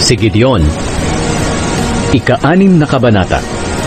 Si Gideon. Ika-6 na kabanata.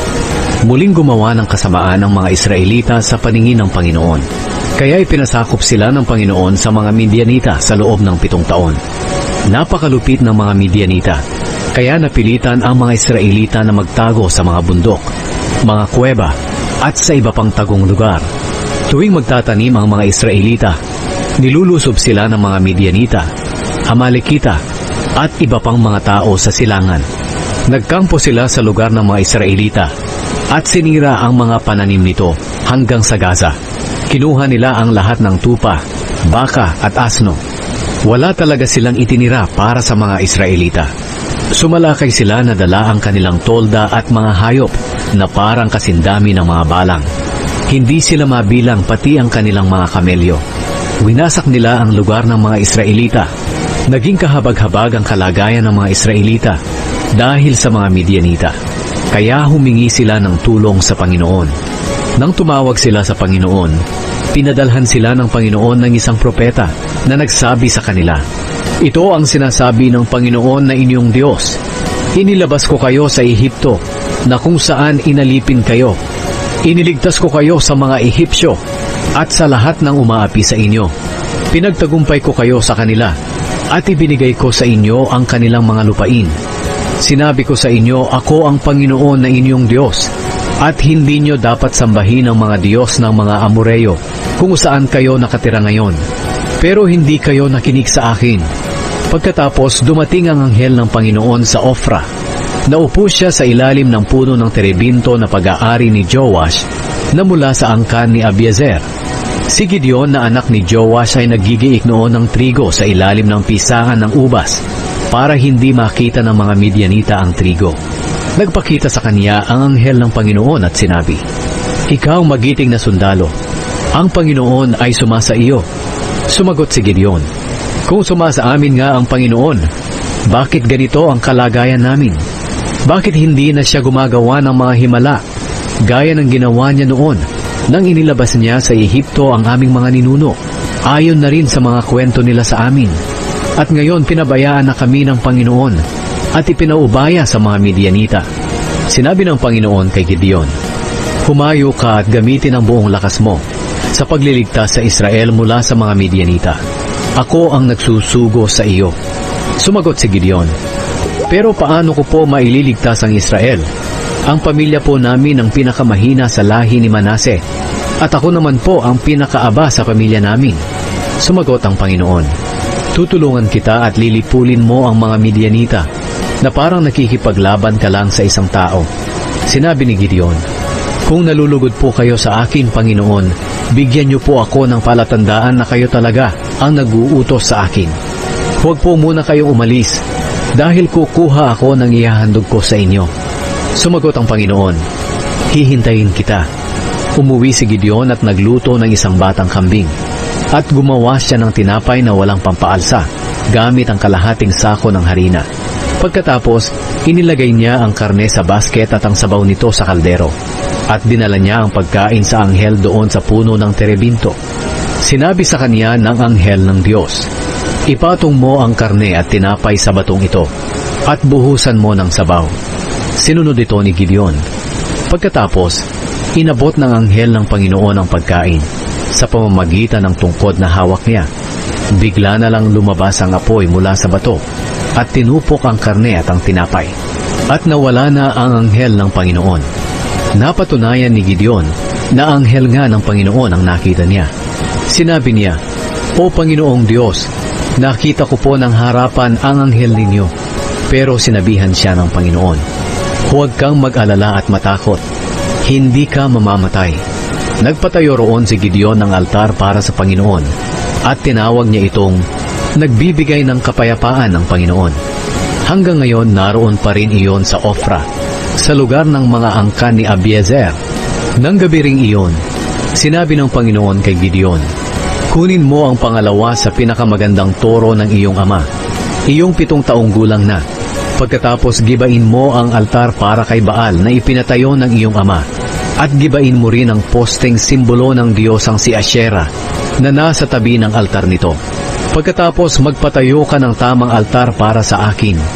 Muling gumawa ng kasamaan ang mga Israelita sa paningin ng Panginoon. Kaya ipinasakop sila ng Panginoon sa mga Midianita sa loob ng 7 taon. Napakalupit ng mga Midianita, kaya napilitan ang mga Israelita na magtago sa mga bundok, mga kuweba, at sa iba pang tagong lugar. Tuwing magtatanim ang mga Israelita, nilulusob sila ng mga Midianita, Amalekita, at iba pang mga tao sa silangan. Nagkampo sila sa lugar ng mga Israelita at sinira ang mga pananim nito hanggang sa Gaza. Kinuha nila ang lahat ng tupa, baka at asno. Wala talaga silang itinira para sa mga Israelita. Sumalakay sila na dala ang kanilang tolda at mga hayop na parang kasindami ng mga balang. Hindi sila mabilang pati ang kanilang mga kamelyo. Winasak nila ang lugar ng mga Israelita. Naging kahabag-habag ang kalagayan ng mga Israelita dahil sa mga Midianita. Kaya humingi sila ng tulong sa Panginoon. Nang tumawag sila sa Panginoon, pinadalhan sila ng Panginoon ng isang propeta na nagsabi sa kanila, "Ito ang sinasabi ng Panginoon na inyong Diyos. Inilabas ko kayo sa Ehipto na kung saan inalipin kayo. Iniligtas ko kayo sa mga Ehipsyo at sa lahat ng umaapi sa inyo. Pinagtagumpay ko kayo sa kanila at ibinigay ko sa inyo ang kanilang mga lupain. Sinabi ko sa inyo, ako ang Panginoon na inyong Diyos, at hindi nyo dapat sambahin ang mga Diyos ng mga Amoreyo kung saan kayo nakatira ngayon. Pero hindi kayo nakinig sa akin." Pagkatapos, dumating ang anghel ng Panginoon sa Ofra. Naupo siya sa ilalim ng puno ng terebinto na pag-aari ni Joash na mula sa angkan ni Abiezer. Si Gideon na anak ni Joash ay naggigiik noon ng trigo sa ilalim ng pisahan ng ubas para hindi makita ng mga Midianita ang trigo. Nagpakita sa kanya ang anghel ng Panginoon at sinabi, "Ikaw magiting na sundalo, ang Panginoon ay sumasa iyo." Sumagot si Gideon, "Kung sumasa amin nga ang Panginoon, bakit ganito ang kalagayan namin? Bakit hindi na siya gumagawa ng mga himala gaya ng ginawa niya noon nang inilabas niya sa Ehipto ang aming mga ninuno, ayon na rin sa mga kwento nila sa amin? At ngayon pinabayaan na kami ng Panginoon at ipinaubaya sa mga Midianita." Sinabi ng Panginoon kay Gideon, "Humayo ka at gamitin ang buong lakas mo sa pagliligtas sa Israel mula sa mga Midianita. Ako ang nagsusugo sa iyo." Sumagot si Gideon, "Pero paano ko po maililigtas ang Israel? Ang pamilya po namin ang pinakamahina sa lahi ni Manase, at ako naman po ang pinakaaba sa pamilya namin." Sumagot ang Panginoon, "Tutulungan kita at lilipulin mo ang mga Midianita na parang nakikipaglaban ka lang sa isang tao." Sinabi ni Gideon, "Kung nalulugod po kayo sa akin, Panginoon, bigyan niyo po ako ng palatandaan na kayo talaga ang nag-uutos sa akin. Huwag po muna kayong umalis, dahil kukuha ako ng ihahandog ko sa inyo." Sumagot ang Panginoon, "Hihintayin kita." Umuwi si Gideon at nagluto ng isang batang kambing, at gumawa siya ng tinapay na walang pampaalsa, gamit ang kalahating sako ng harina. Pagkatapos, inilagay niya ang karne sa basket at ang sabaw nito sa kaldero, at dinala niya ang pagkain sa anghel doon sa puno ng terebinto. Sinabi sa kanya ng anghel ng Diyos, "Ipatong mo ang karne at tinapay sa batong ito, at buhusan mo ng sabaw." Sinunod ito ni Gideon. Pagkatapos, inabot ng anghel ng Panginoon ang pagkain sa pamamagitan ng tungkod na hawak niya. Bigla na lang lumabas ang apoy mula sa bato at tinupok ang karne at ang tinapay, at nawala na ang anghel ng Panginoon. Napatunayan ni Gideon na anghel nga ng Panginoon ang nakita niya. Sinabi niya, "O Panginoong Diyos, nakita ko po ng harapan ang anghel ninyo." Pero sinabihan siya ng Panginoon, "Huwag kang mag-alala at matakot. Hindi ka mamamatay." Nagpatayo roon si Gideon ng altar para sa Panginoon, at tinawag niya itong "Nagbibigay ng kapayapaan ng Panginoon." Hanggang ngayon naroon pa rin iyon sa Ofra, sa lugar ng mga angkan ni Abiezer. Nang gabi ring iyon, sinabi ng Panginoon kay Gideon, "Kunin mo ang pangalawa sa pinakamagandang toro ng iyong ama. Iyong 7 taong gulang na. Pagkatapos gibain mo ang altar para kay Baal na ipinatayo ng iyong ama, at gibain mo rin ang posteng simbolo ng Diyosang si Asherah na nasa tabi ng altar nito. Pagkatapos magpatayo ka ng tamang altar para sa akin.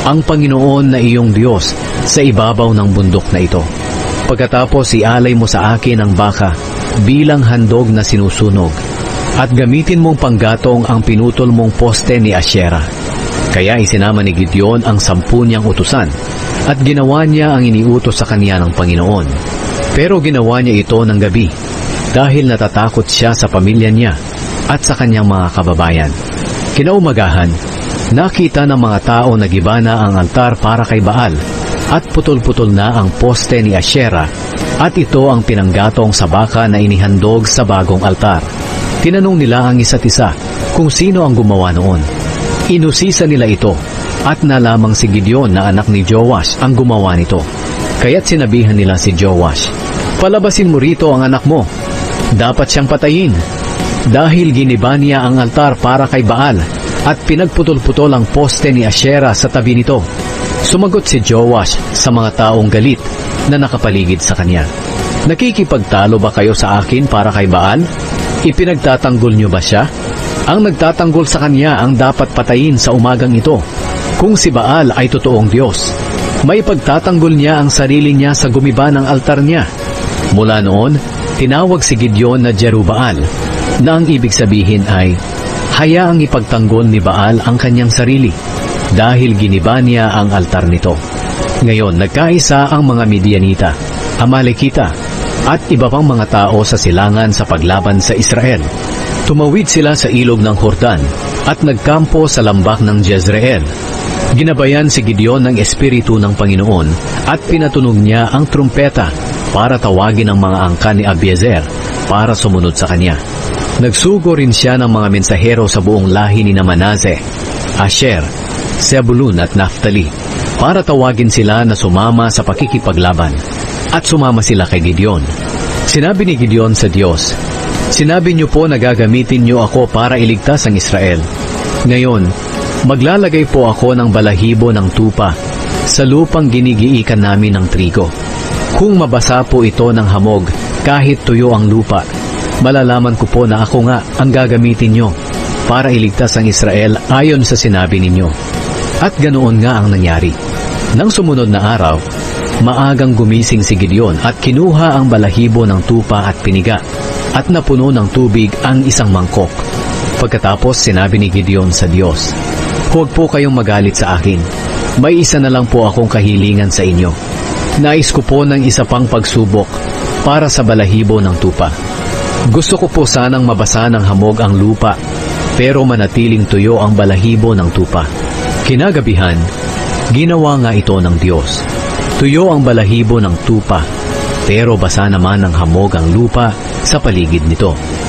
ang Panginoon na iyong Diyos sa ibabaw ng bundok na ito. Pagkatapos ialay mo sa akin ang baka bilang handog na sinusunog, at gamitin mong panggatong ang pinutol mong poste ni Asyera. Kaya isinama ni Gideon ang 10 niyang utusan, at ginawa niya ang iniutos sa kanya ng Panginoon. Pero ginawa niya ito ng gabi, dahil natatakot siya sa pamilya niya at sa kanyang mga kababayan. Kinaumagahan, nakita ng mga tao na gibana ang altar para kay Baal, at putol-putol na ang poste ni Asyera, at ito ang pinanggatong sa baka na inihandog sa bagong altar. Tinanong nila ang isa't isa kung sino ang gumawa noon. Inusisa nila ito, at nalamang si Gideon na anak ni Joash ang gumawa nito. Kaya't sinabihan nila si Joash, "Palabasin mo rito ang anak mo. Dapat siyang patayin, dahil giniba niya ang altar para kay Baal, at pinagputol-putol ang poste ni Asyera sa tabi nito." Sumagot si Joash sa mga taong galit na nakapaligid sa kanya, "Nakikipagtalo ba kayo sa akin para kay Baal? Ipinagtatanggol niyo ba siya? Ang nagtatanggol sa kanya ang dapat patayin sa umagang ito. Kung si Baal ay totoong Diyos, may pagtatanggol niya ang sarili niya sa gumiba ng altar niya." Mula noon, tinawag si Gideon na Jerubbaal, na ang ibig sabihin ay, hayaang ipagtanggol ni Baal ang kanyang sarili, dahil giniba niya ang altar nito. Ngayon, nagkaisa ang mga Midianita, Amalekita, at iba pang mga tao sa silangan sa paglaban sa Israel. Tumawid sila sa ilog ng Jordan at nagkampo sa lambak ng Jezreel. Ginabayan si Gideon ng Espiritu ng Panginoon at pinatunog niya ang trumpeta para tawagin ang mga angkan ni Abiezer para sumunod sa kanya. Nagsugo rin siya ng mga mensahero sa buong lahi ni Manase, Asher, Zebulun at Naphtali para tawagin sila na sumama sa pakikipaglaban, at sumama sila kay Gideon. Sinabi ni Gideon sa Diyos, "Sinabi niyo po na gagamitin niyo ako para iligtas ang Israel. Ngayon, maglalagay po ako ng balahibo ng tupa sa lupang ginigiikan namin ng trigo. Kung mabasa po ito ng hamog kahit tuyo ang lupa, malalaman ko po na ako nga ang gagamitin niyo para iligtas ang Israel ayon sa sinabi ninyo." At ganoon nga ang nangyari. Nang sumunod na araw, maagang gumising si Gideon at kinuha ang balahibo ng tupa at piniga, at napuno ng tubig ang isang mangkok. Pagkatapos sinabi ni Gideon sa Diyos, "Huwag po kayong magalit sa akin. May isa na lang po akong kahilingan sa inyo. Nais ko po ng isa pang pagsubok para sa balahibo ng tupa. Gusto ko po sanang mabasa ng hamog ang lupa, pero manatiling tuyo ang balahibo ng tupa." Kinagabihan, ginawa nga ito ng Diyos. Tuyo ang balahibo ng tupa, pero basa naman ng hamog ang lupa sa paligid nito.